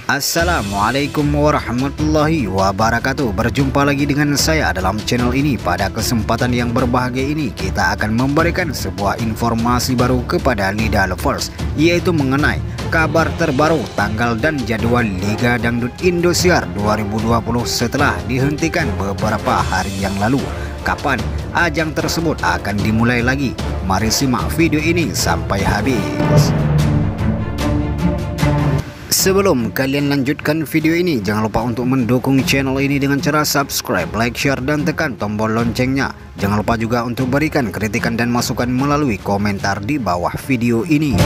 Assalamualaikum warahmatullahi wabarakatuh. Berjumpa lagi dengan saya dalam channel ini. Pada kesempatan yang berbahagia ini kita akan memberikan sebuah informasi baru kepada Lidah Lovers, yaitu mengenai kabar terbaru tanggal dan jadwal Liga Dangdut Indosiar 2020 setelah dihentikan beberapa hari yang lalu. Kapan ajang tersebut akan dimulai lagi? Mari simak video ini sampai habis. Sebelum kalian lanjutkan video ini, jangan lupa untuk mendukung channel ini dengan cara subscribe, like, share, dan tekan tombol loncengnya. Jangan lupa juga untuk berikan kritikan dan masukan melalui komentar di bawah video ini.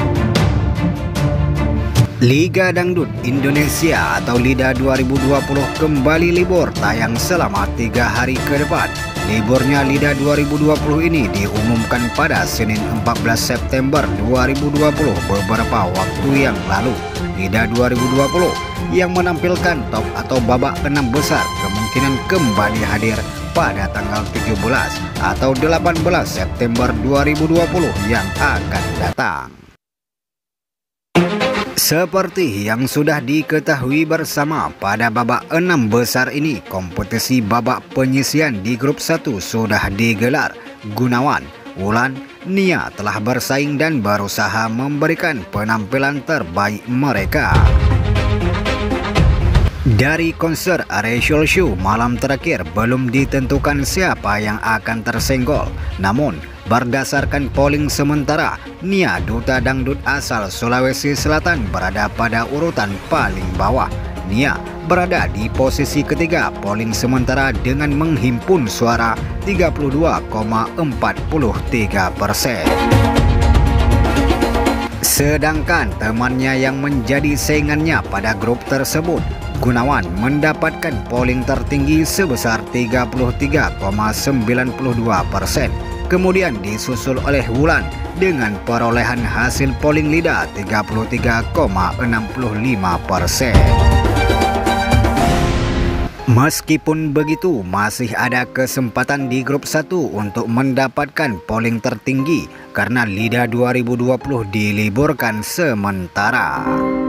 Liga Dangdut Indonesia atau LIDA 2020 kembali libur tayang selama 3 hari ke depan. Liburnya LIDA 2020 ini diumumkan pada Senin 14 September 2020 beberapa waktu yang lalu. LIDA 2020 yang menampilkan top atau babak 6 besar kemungkinan kembali hadir pada tanggal 17 atau 18 September 2020 yang akan datang. Seperti yang sudah diketahui bersama, pada babak 6 besar ini kompetisi babak penyisihan di grup 1 sudah digelar. Gunawan, Wulan, Nia telah bersaing dan berusaha memberikan penampilan terbaik mereka. Dari konser Areshol Show malam terakhir belum ditentukan siapa yang akan tersenggol. Namun berdasarkan polling sementara, Nia Duta Dangdut asal Sulawesi Selatan berada pada urutan paling bawah. Nia berada di posisi ketiga polling sementara dengan menghimpun suara 32,43%. Sedangkan temannya yang menjadi saingannya pada grup tersebut, Gunawan, mendapatkan polling tertinggi sebesar 33,92%. Kemudian disusul oleh Wulan dengan perolehan hasil polling LIDA 33,65%. Meskipun begitu, masih ada kesempatan di grup 1 untuk mendapatkan polling tertinggi karena LIDA 2020 diliburkan sementara.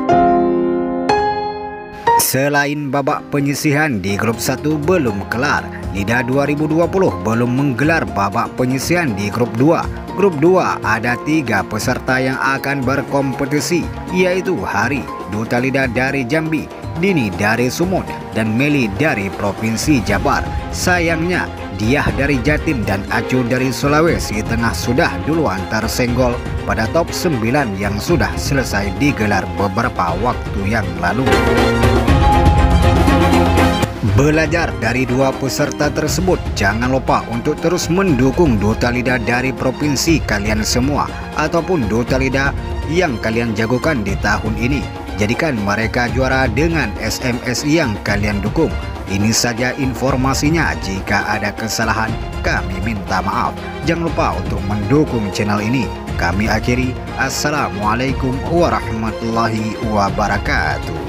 Selain babak penyisihan di grup 1 belum kelar, LIDA 2020 belum menggelar babak penyisihan di grup 2. Grup 2 ada 3 peserta yang akan berkompetisi, yaitu Hari, Duta LIDA dari Jambi, Dini dari Sumut, dan Meli dari Provinsi Jabar. Sayangnya, Diah dari Jatim dan Acu dari Sulawesi Tengah sudah duluan tersenggol pada top 9 yang sudah selesai digelar beberapa waktu yang lalu. Belajar dari 2 peserta tersebut, jangan lupa untuk terus mendukung Duta LIDA dari provinsi kalian semua ataupun Duta LIDA yang kalian jagokan di tahun ini. Jadikan mereka juara dengan SMS yang kalian dukung. Ini saja informasinya. Jika ada kesalahan, kami minta maaf. Jangan lupa untuk mendukung channel ini. Kami akhiri. Assalamualaikum warahmatullahi wabarakatuh.